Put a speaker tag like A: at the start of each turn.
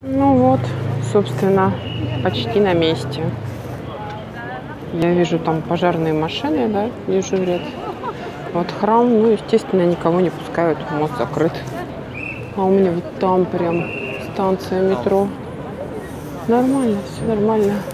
A: Ну вот, собственно, почти на месте. Я вижу там пожарные машины, да, дежурят. Вот храм, ну, естественно, никого не пускают, мост закрыт. А у меня вот там прям станция метро. Нормально, все нормально.